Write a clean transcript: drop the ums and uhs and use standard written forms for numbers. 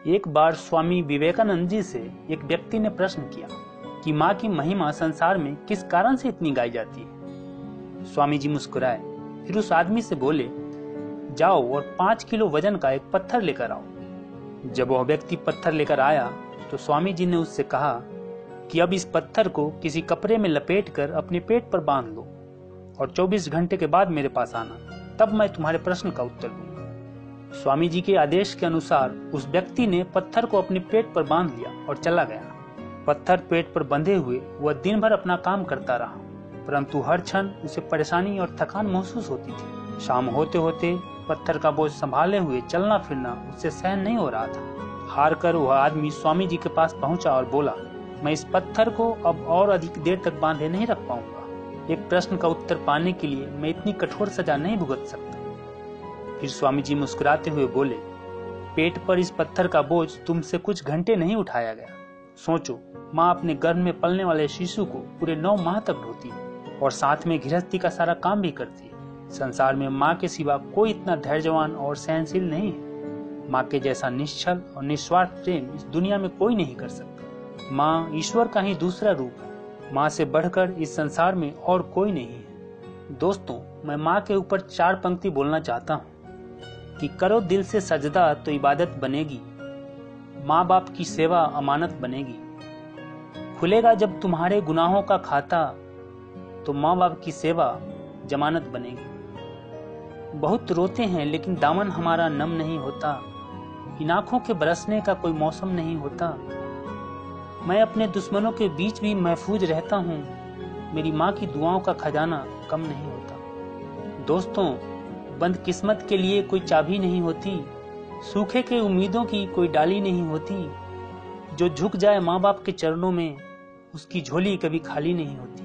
एक बार स्वामी विवेकानंद जी से एक व्यक्ति ने प्रश्न किया कि माँ की महिमा संसार में किस कारण से इतनी गाई जाती है। स्वामी जी मुस्कुराए, फिर उस आदमी से बोले, जाओ और 5 किलो वजन का एक पत्थर लेकर आओ। जब वह व्यक्ति पत्थर लेकर आया तो स्वामी जी ने उससे कहा कि अब इस पत्थर को किसी कपड़े में लपेटकर अपने पेट पर बांध लो और 24 घंटे के बाद मेरे पास आना, तब मैं तुम्हारे प्रश्न का उत्तर दूंगा। स्वामी जी के आदेश के अनुसार उस व्यक्ति ने पत्थर को अपने पेट पर बांध लिया और चला गया। पत्थर पेट पर बंधे हुए वह दिन भर अपना काम करता रहा, परंतु हर क्षण उसे परेशानी और थकान महसूस होती थी। शाम होते होते पत्थर का बोझ संभाले हुए चलना फिरना उससे सहन नहीं हो रहा था। हार कर वह आदमी स्वामी जी के पास पहुंचा और बोला, मैं इस पत्थर को अब और अधिक देर तक बांधे नहीं रख पाऊंगा। एक प्रश्न का उत्तर पाने के लिए मैं इतनी कठोर सजा नहीं भुगत सकता। फिर स्वामी जी मुस्कुराते हुए बोले, पेट पर इस पत्थर का बोझ तुमसे कुछ घंटे नहीं उठाया गया। सोचो, माँ अपने गर्भ में पलने वाले शिशु को पूरे 9 माह तक ढोती है और साथ में गृहस्थी का सारा काम भी करती है। संसार में माँ के सिवा कोई इतना धैर्यवान और सहनशील नहीं है। माँ के जैसा निश्चल और निस्वार्थ प्रेम इस दुनिया में कोई नहीं कर सकता। माँ ईश्वर का ही दूसरा रूप है। माँ से बढ़कर इस संसार में और कोई नहीं है। दोस्तों, मैं माँ के ऊपर 4 पंक्ति बोलना चाहता हूँ कि करो दिल से सजदा तो इबादत बनेगी, माँ बाप की सेवा अमानत बनेगी। खुलेगा जब तुम्हारे गुनाहों का खाता तो माँ बाप की सेवा जमानत बनेगी। बहुत रोते हैं लेकिन दामन हमारा नम नहीं होता, इन आंखों के बरसने का कोई मौसम नहीं होता। मैं अपने दुश्मनों के बीच भी महफूज रहता हूँ, मेरी माँ की दुआओं का खजाना कम नहीं होता। दोस्तों, बंद किस्मत के लिए कोई चाबी नहीं होती, सूखे के उम्मीदों की कोई डाली नहीं होती। जो झुक जाए माँ बाप के चरणों में उसकी झोली कभी खाली नहीं होती।